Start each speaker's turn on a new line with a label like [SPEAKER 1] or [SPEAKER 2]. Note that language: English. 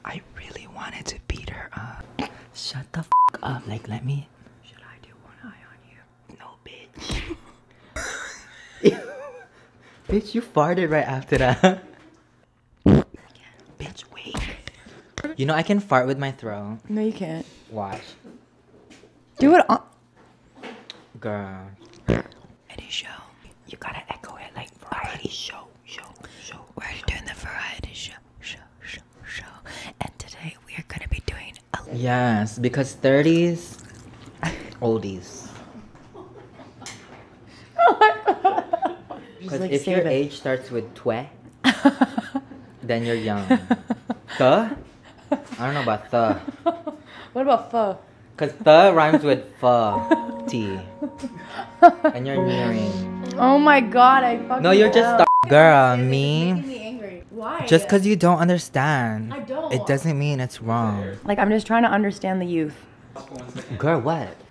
[SPEAKER 1] I really wanted to beat her up. Shut the f up. Like, let me. Should I do one eye on you? No, bitch. Bitch, you farted right after that. Bitch, wait. You know I can fart with my throat.
[SPEAKER 2] No, you can't.
[SPEAKER 1] Watch.
[SPEAKER 2] Do it on.
[SPEAKER 1] Girl. Variety show. You gotta echo it like variety show. We're doing the variety show. And today we are gonna be doing a... Yes, because 30s, oldies. Because
[SPEAKER 2] like,
[SPEAKER 1] if your age starts with twe, then you're young. Thuh? I don't know about thuh.
[SPEAKER 2] What about pho?
[SPEAKER 1] Because thuh rhymes with pho. T. And you're nearing.
[SPEAKER 2] Oh my god, I fucking...
[SPEAKER 1] No, you're just girl, me.
[SPEAKER 2] Making me angry. Why?
[SPEAKER 1] Just because you don't understand.
[SPEAKER 2] I don't.
[SPEAKER 1] It doesn't mean it's wrong.
[SPEAKER 2] Like, I'm just trying to understand the youth.
[SPEAKER 1] Girl, what?